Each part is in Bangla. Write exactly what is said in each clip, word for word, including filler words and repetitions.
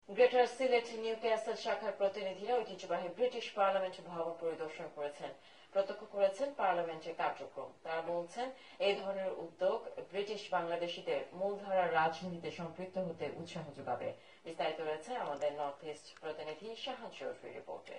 গ্রেটার সিলেট নিউক্যাসল শাখার প্রতিনিধিরা ঐতিহ্যবাহী ব্রিটিশ পার্লামেন্ট ভবন পরিদর্শন করেছেন, প্রত্যক্ষ করেছেন পার্লামেন্টের কার্যক্রম। তারা বলছেন, এই ধরনের উদ্যোগ ব্রিটিশ বাংলাদেশিদের মূলধারার রাজনীতিতে সম্পৃক্ত হতে উৎসাহ যোগাবে। বিস্তারিত রয়েছে আমাদের নর্থ ইস্ট প্রতিনিধি শাহান চৌধুরীর রিপোর্টে।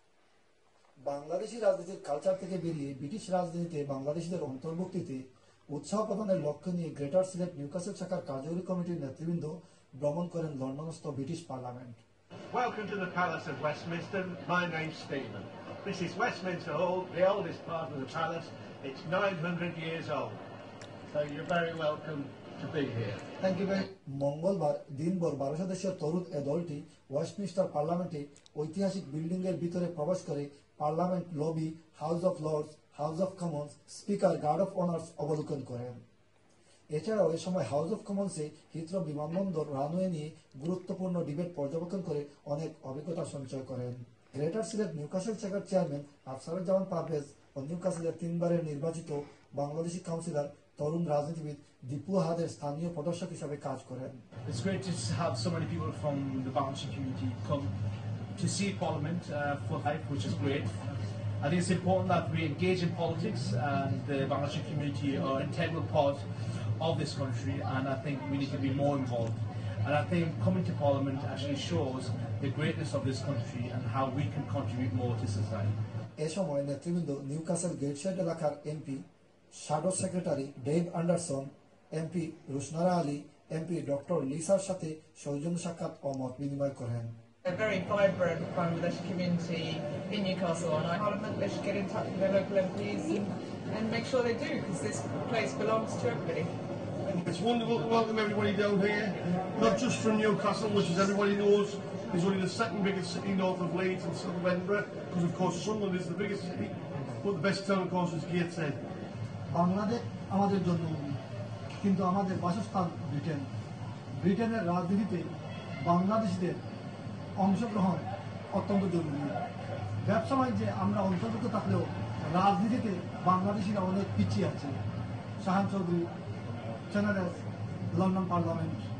বাংলাদেশি রাজনীতির কালচার থেকে বেরিয়ে ব্রিটিশ রাজনীতিতে বাংলাদেশিদের অন্তর্ভুক্তিতে উৎসাহ প্রদানের লক্ষ্য নিয়ে গ্রেটার সিলেট নিউক্যাসল শাখার কার্যকরী কমিটির নেতৃবৃন্দ ভ্রমণ করেন লন্ডনস্থ British parliament. Welcome to the Palace of Westminster. My name's Stephen. This is Westminster Hall, the oldest part of the palace. It's nine hundred years old. So you're very welcome to be here. Thank you very much. মঙ্গলবার দিনভর বারো সদস্যের তরুণ এ দলটি ওয়েস্টমিনিস্টার পার্লামেন্টে ঐতিহাসিক বিল্ডিং এর ভিতরে প্রবেশ করে parliament lobby, House of Lords, House of Commons, speaker, guard of honours অবলোকন করেন। এছাড়াও এ সময় হাউস অফ কমন্সে হিথ্রো বিমানবন্দর রানওয়ে নিয়ে গুরুত্বপূর্ণ ডিবেট পর্যবেক্ষণ করে অনেক অভিজ্ঞতা সঞ্চয় করেন। গ্রেটার সিলেট নিউক্যাসল শাখার চেয়ারম্যান আফসারুজ্জামান পারভেজ ও নিউক্যাসলের তিনবারের নির্বাচিত বাংলাদেশি কাউন্সিলর তরুণ রাজনীতিবিদ দীপু হাদের স্থানীয় প্রদর্শক হিসাবে কাজ করেন। It's great to have so many people from the Bangladeshi community come to see Parliament uh, for life, which is great. I think it's important that we engage in politics, and the Bangladeshi community are an integral part of this country, and I think we need to be more involved. And I think coming to Parliament actually shows the greatness of this country and how we can contribute more to society. এ সময় নেতৃবৃন্দ নিউক্যাসল গেটশেড এলাকার MP shadow secretary Dave Anderson, MP Rushanara Ali, MP doctor লিসার সাথে সৌজন্য সাক্ষাৎ ও মত বিনিময় করেন। A very vibrant Bangladeshi community in Newcastle, and I Parliament they should get in touch with their local M Ps and, and make sure they do, because this place belongs to everybody. It's wonderful to welcome everybody down here, not just from Newcastle, which as everybody knows is only the second biggest city north of Leeds and south of Edinburgh, because of course Sunderland is the biggest city, but the best town of course is Gateshead. Bangladesh আমাদের জন্য, কিন্তু আমাদের বাসস্থান ব্রিটেন। ব্রিটেনের রাজনীতিতে বাংলাদেশিদের অংশগ্রহণ অত্যন্ত জরুরি। ব্যবসা বাণিজ্যে আমরা অন্তর্ভুক্ত থাকলেও রাজনীতিতে বাংলাদেশিরা অনেক পিছিয়ে আছে। Shahan Chowdhury, channel London parliament.